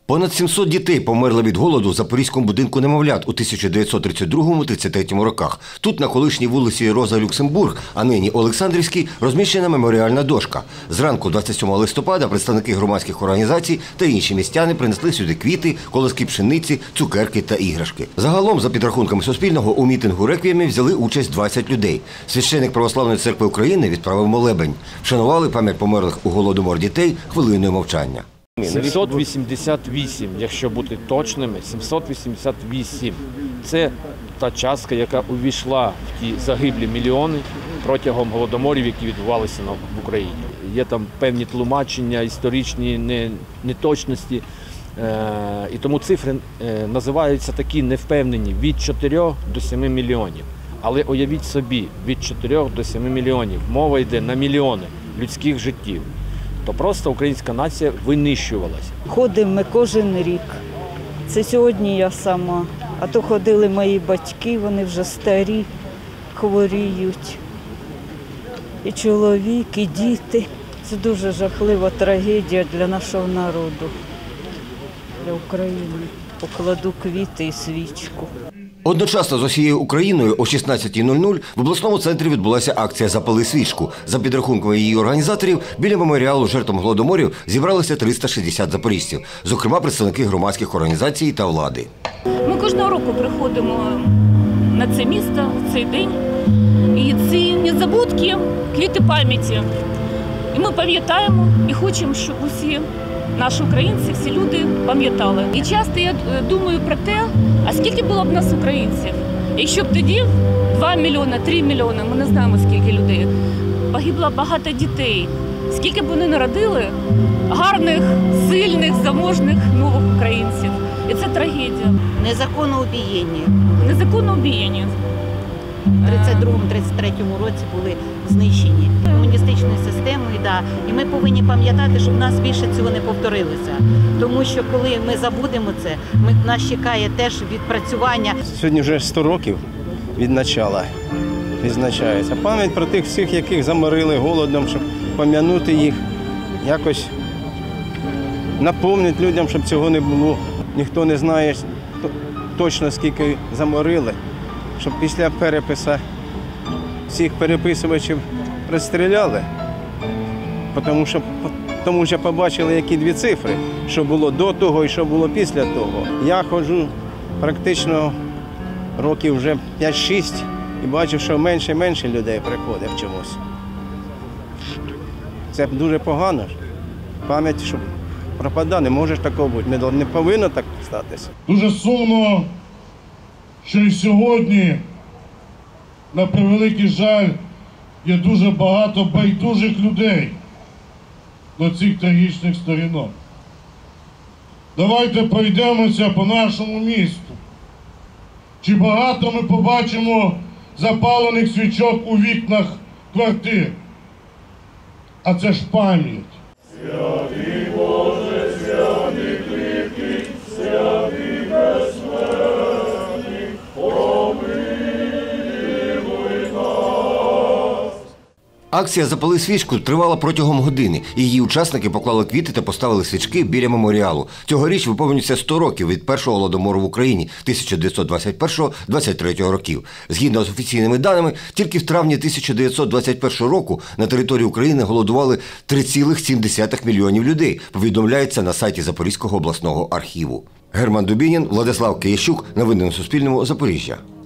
Понад 700 дітей померли від голоду в Запорізькому будинку немовлят у 1932-33 роках. Тут, на колишній вулиці Роза Люксембург, а нині Олександрівській, розміщена меморіальна дошка. Зранку 27 листопада представники громадських організацій та інші містяни принесли сюди квіти, колоски пшениці, цукерки та іграшки. Загалом, за підрахунками Суспільного, у мітингу реквіємі взяли участь 20 людей. Священик Православної церкви України відправив молебень. Вшанували пам'ять померлих у голодомор дітей хвилиною мовчання. 788, якщо бути точними, 788. Це та частка, яка увійшла в ті загиблі мільйони протягом голодоморів, які відбувалися в Україні. Є там певні тлумачення, історичні неточності, і тому цифри називаються такі невпевнені – від 4 до 7 мільйонів. Але уявіть собі, від 4 до 7 мільйонів. Мова йде на мільйони людських життів. То просто українська нація винищувалася. Ходимо ми кожен рік. Це сьогодні я сама. А то ходили мої батьки, вони вже старі, хворіють. І чоловік, і діти. Це дуже жахлива трагедія для нашого народу, для України. Покладу квіти і свічку. Одночасно з усією Україною о 16:00 в обласному центрі відбулася акція «Запали свічку». За підрахунками її організаторів, біля меморіалу жертвам голодоморів зібралося 360 запоріжців, зокрема представники громадських організацій та влади. Ми кожного року приходимо на це місто, в цей день, і ці незабудки, квіти пам'яті. І ми пам'ятаємо і хочемо, щоб усі наші українці, всі люди пам'ятали. І часто я думаю про те, а скільки було б нас українців, якщо б тоді 2 мільйони, 3 мільйони, ми не знаємо скільки людей, погибло багато дітей, скільки б вони народили гарних, сильних, заможних нових українців. І це трагедія. Незаконне убієння. Незаконне убієння. У 32-33 році були знищені комуністичною системою. Да. І ми повинні пам'ятати, щоб в нас більше цього не повторилося. Тому що коли ми забудемо це, нас чекає теж відпрацювання. Сьогодні вже 100 років від початку відзначається. Пам'ять про тих всіх, яких заморили голодом, щоб пам'ятати їх, якось напомнити людям, щоб цього не було. Ніхто не знає точно, скільки заморили, щоб після перепису всіх переписувачів розстріляли, тому що побачили, які дві цифри, що було до того і що було після того. Я ходжу практично років вже 5-6 і бачу, що менше і менше людей приходить в чомусь. Це дуже погано. Пам'ять, що пропадає, не може такого бути, не повинно так статися. Дуже сумно, що і сьогодні, на превеликий жаль, є дуже багато байдужих людей до цих трагічних сторінок. Давайте пройдемося по нашому місту. Чи багато ми побачимо запалених свічок у вікнах квартир? А це ж пам'ять. Святий Боже, святий кріпкий, святий безсмертний, помилуй нас. Акція «Запали свічку» тривала протягом години. Її учасники поклали квіти та поставили свічки біля меморіалу. Цьогоріч виповнюється 100 років від першого голодомору в Україні 1921-23 років. Згідно з офіційними даними, тільки в травні 1921 року на території України голодували 3,7 мільйонів людей, повідомляється на сайті Запорізького обласного архіву. Герман Дубінін, Владислав Киящук. Новини на Суспільному. Запоріжжя.